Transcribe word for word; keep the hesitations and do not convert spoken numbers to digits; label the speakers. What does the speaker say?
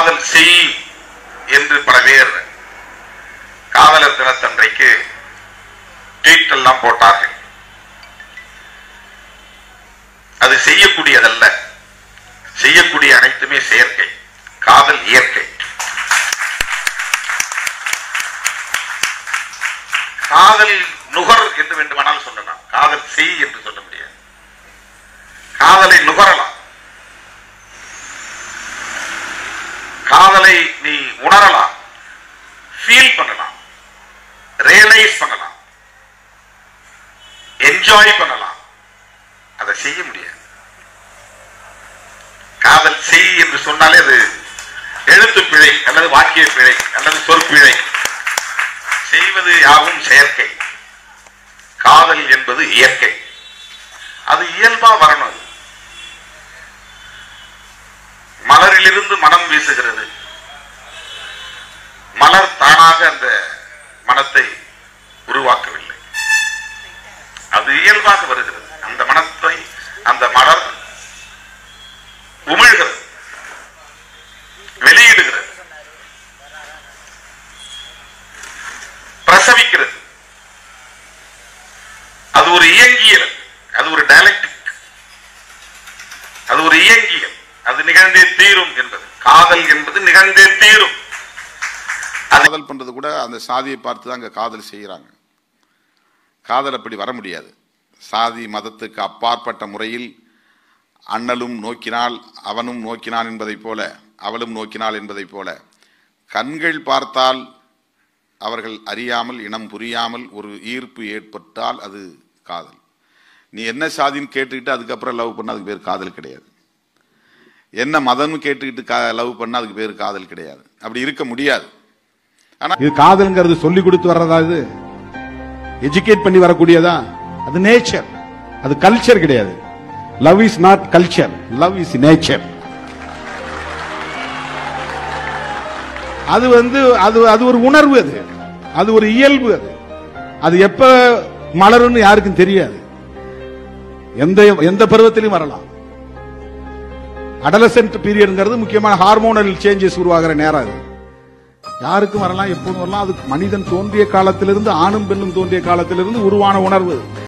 Speaker 1: காதல் செய் என்று பல பேர் காதலர் தினத்தன்றைக்கு ட்வீட் எல்லாம் போட்டார்கள். அது செய்யக்கூடியதல்ல. செய்யக்கூடிய அனைத்துமே செயற்கை. காதல் இயற்கை. காதல் நுகர் என்று வேண்டுமானால் சொல்லலாம், காதல் செய் என்று சொல்ல முடியாது. காதலை நுகரலாம், காதலை நீ உணரலாம், ஃபீல் பண்ணலாம், ரியலைஸ் பண்ணலாம், என்ஜாய் பண்ணலாம். அதை செய்ய முடியாது. காதல் செய் என்று சொன்னாலே அது எழுத்து பிழை அல்லது வாக்கிய பிழை அல்லது சொற்பிழை. செய்வது யாவும் செயற்கை. காதல் என்பது இயற்கை. அது இயல்பா வரணும். மலரிலிருந்து மனம் வீசுகிறது. மலர் தானாக அந்த மனத்தை உருவாக்கவில்லை, அது இயல்பாக வருகிறது. அந்த மனத்தை அந்த மலர் உமிழ்கிறது, வெளியிடுகிறது, பிரசவிக்கிறது. அது ஒரு இயங்கியல், அது ஒரு டயலெக்டிக், அது ஒரு இயங்கியல். அது நிகழ்ந்தே தீரும் என்பது. காதல் என்பது நிகழ்ந்தே தீரும்.
Speaker 2: காதல் பண்றது கூட அந்த சாதியை பார்த்து தான் அங்க காதல் செய்யறாங்க. காதல் அப்படி வர முடியாது. சாதி மதத்துக்கு அப்பாற்பட்ட முறையில் அண்ணலும் நோக்கினால் அவனும் நோக்கினான் என்பதை போல, அவளும் நோக்கினாள் என்பதை போல, கண்கள் பார்த்தால் அவர்கள் அறியாமல் இனம் புரியாமல் ஒரு ஈர்ப்பு ஏற்பட்டால் அது காதல். நீ என்ன சாதின்னு கேட்டுக்கிட்டு அதுக்கப்புறம் லவ் பண்ண அதுக்கு பேர் காதல் கிடையாது. என்ன மதம்னு கேட்டுக்கிட்டு லவ் பண்ண அதுக்கு பேர் காதல் கிடையாது. அப்படி இருக்க முடியாது. ஆனா
Speaker 3: இது காதல்ங்கிறது சொல்லி கொடுத்து வர்றதா? இது எஜுகேட் பண்ணி வரக்கூடியதா? அது நேச்சர், அது கல்ச்சர் கிடையாது. Love is not culture, love is nature. அது வந்து அது அது ஒரு உணர்வு, அது அது ஒரு இயல்பு. அது அது எப்ப மலருன்னு யாருக்கும் தெரியாது. எந்த எந்த பருவத்திலும் வரலாம். அடலசென்ட் பீரியட்ங்கிறது முக்கியமான ஹார்மோனல் சேஞ்சஸ் உருவாகிற நேரம். அது யாருக்கும் வரலாம், எப்போதும் வரலாம். அது மனிதன் தோன்றிய காலத்திலிருந்து, ஆணும் பெண்ணும் தோன்றிய காலத்திலிருந்து உருவான உணர்வு.